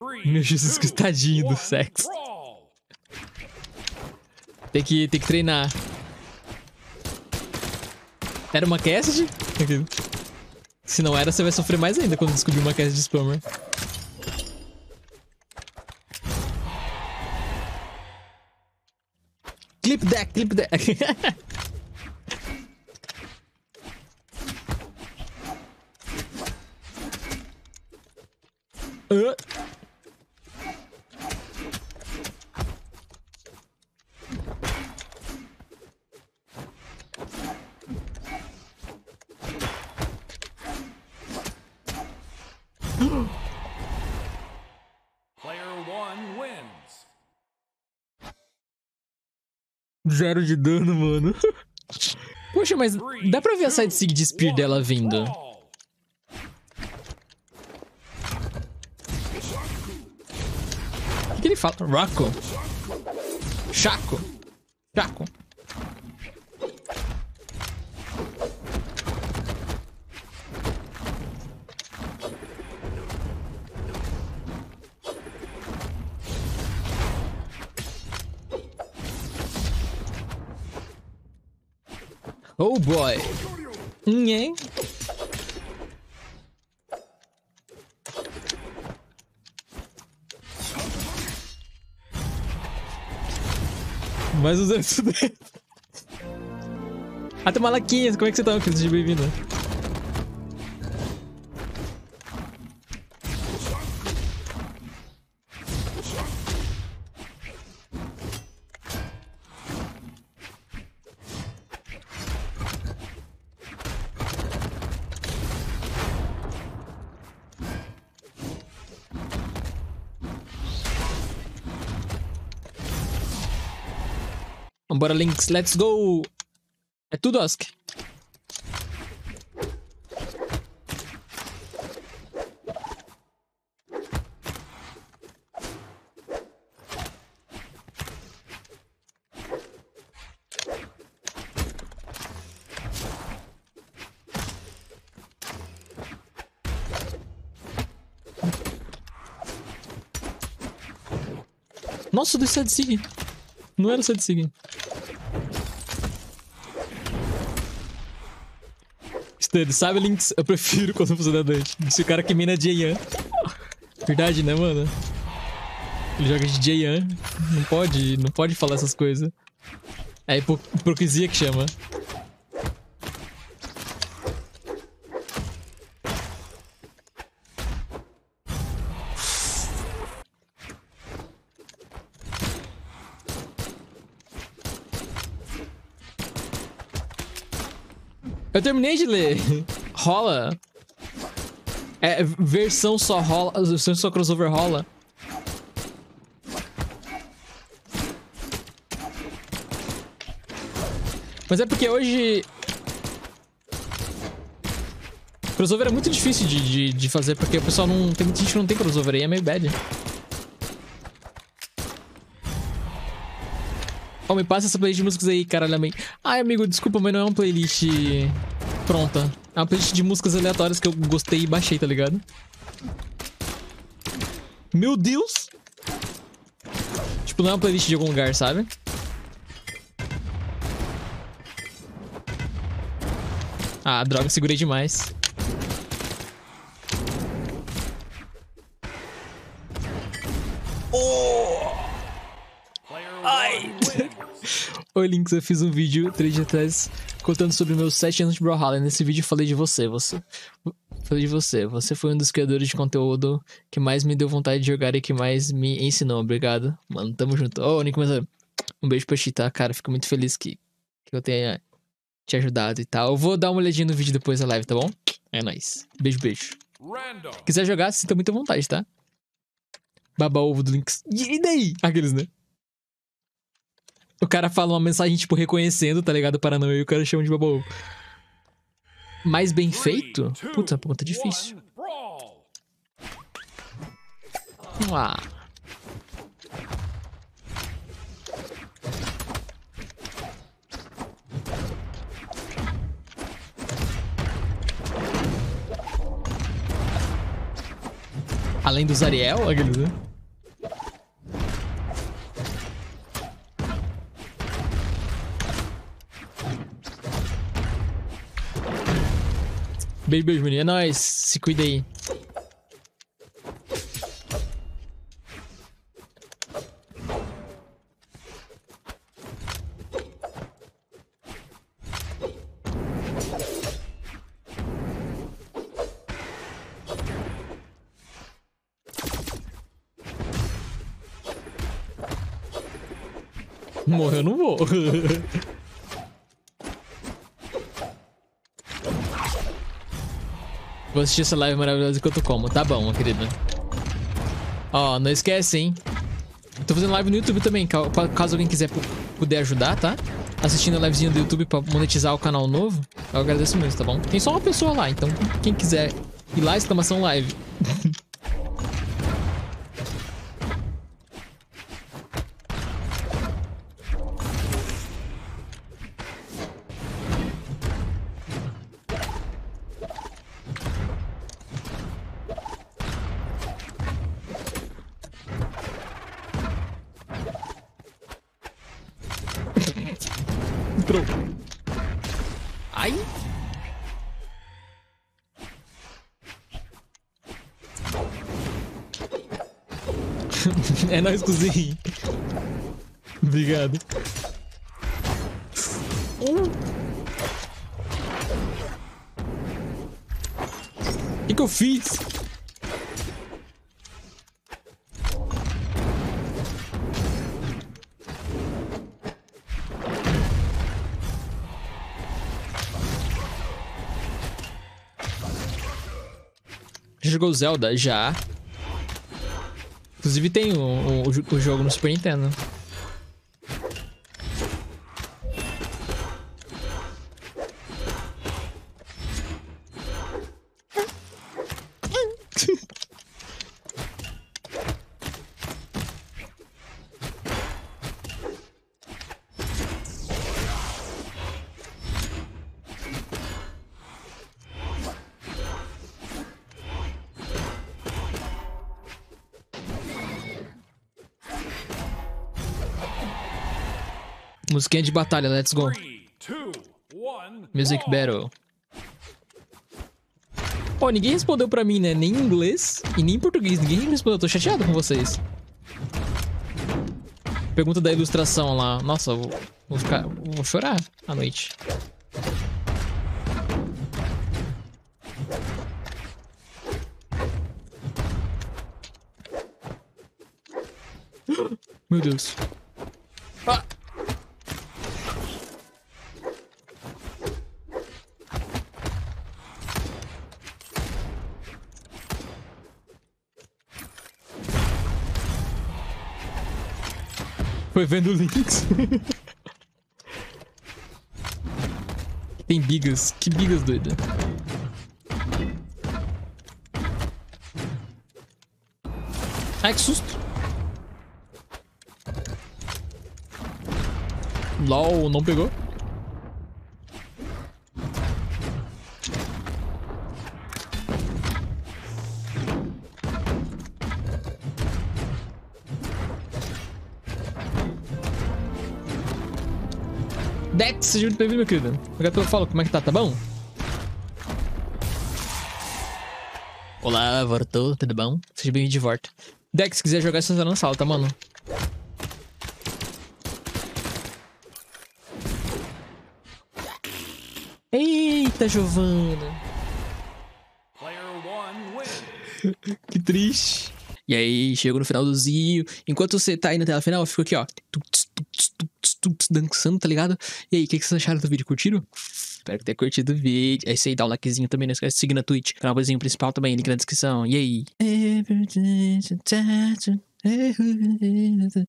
Meu Jesus, que tadinho do sexo. Tem que treinar. Era uma cast? Se não era, você vai sofrer mais ainda quando descobrir uma cast de spammer. Clip deck, clip deck. Zero de dano, mano. Poxa, mas dá pra ver a side sig de spear dela vindo. O que ele fala? Rocco? Chaco? Chaco? Oh boy. Hein? Mais usando isso daí. Até Malaquinhas, como é que você tá, querido? Seja bem-vindo. Vambora, Lynx, let's go! É tudo, Osk. Nossa, do side sig. Não era side sig. Sabe, Lynx? Eu prefiro quando funciona Dante. Se o cara que mina Jayan. Verdade, né, mano? Ele joga de Jayan. Não pode falar essas coisas. É hipocrisia que chama. Eu terminei de ler. Rola. É, versão só rola. Versão só crossover rola. Mas é porque hoje... Crossover é muito difícil de fazer, porque o pessoal não... Tem muita gente que não tem crossover aí, é meio bad. Oh, me passa essa playlist de músicas aí, caralho. Ai, amigo, desculpa, mas não é uma playlist pronta. É uma playlist de músicas aleatórias que eu gostei e baixei, tá ligado? Meu Deus! Tipo, não é uma playlist de algum lugar, sabe? Ah, droga, segurei demais. Ai! Oi, Lynx, eu fiz um vídeo 3 dias atrás contando sobre meus 7 anos de Brawlhalla. Nesse vídeo eu falei de você. Falei de você. Você foi um dos criadores de conteúdo que mais me deu vontade de jogar e que mais me ensinou. Obrigado. Mano, tamo junto. Ô, Nico, um beijo pra ti, tá? Cara, fico muito feliz que eu tenha te ajudado e tal. Eu vou dar uma olhadinha no vídeo depois da live, tá bom? É nóis. Beijo, beijo. Quiser jogar, sinta muita vontade, tá? Baba ovo do Lynx. E daí? Aqueles, né? O cara fala uma mensagem, tipo, reconhecendo, tá ligado? Paranoia, e o cara chama de baba ovo. Mais bem feito? Putz, é uma pergunta difícil. Vamos lá. A Além dos Ariel, aqueles, né? Beijo, menino. É nóis. Se cuida aí. Morreu, eu não vou. Vou assistir essa live maravilhosa enquanto eu como. Tá bom, querida. Ó, não esquece, hein? Tô fazendo live no YouTube também, caso alguém quiser puder ajudar, tá? Assistindo a livezinha do YouTube pra monetizar o canal novo, eu agradeço muito, tá bom? Tem só uma pessoa lá, então quem quiser ir lá, exclamação live. Entrou. Ai. É nóis, cozinho. Obrigado. O que eu fiz? Já jogou Zelda? Já. Inclusive tem o jogo no Super Nintendo. Musiquinha de batalha, let's go. 3, 2, 1, Music Battle. Pô, ninguém respondeu pra mim, né? Nem em inglês e nem em português. Ninguém me respondeu. Tô chateado com vocês. Pergunta da ilustração lá. Nossa, eu vou chorar à noite. Meu Deus. Ah! Foi vendo links. Tem bigas. Que bigas, doida. Ai, que susto. LOL, não pegou? Dex, seja muito bem-vindo, meu querido. Agora eu falo, como é que tá bom? Olá, voltou, tudo bom? Seja bem-vindo de volta. Dex, se quiser jogar, você tá na sala, tá, mano? Eita, Giovana. Que triste. E aí, chego no final do Zio. Enquanto você tá aí na tela final, eu fico aqui, ó. Dançando, tá ligado? E aí, o que vocês acharam do vídeo? Curtiram? Espero que tenha curtido o vídeo. É isso aí, dá um likezinho também. Não esquece de seguir na Twitch. Canalzinho principal também, link na descrição. E aí?